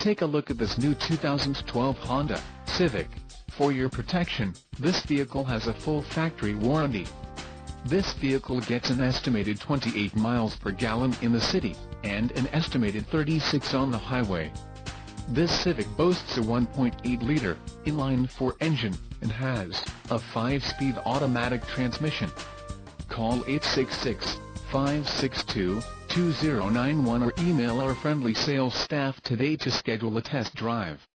Take a look at this new 2012 Honda Civic. For your protection, this vehicle has a full factory warranty. This vehicle gets an estimated 28 miles per gallon in the city, and an estimated 36 on the highway. This Civic boasts a 1.8-liter inline-4 engine, and has a 5-speed automatic transmission. Call 866-562-2091 or email our friendly sales staff today to schedule a test drive.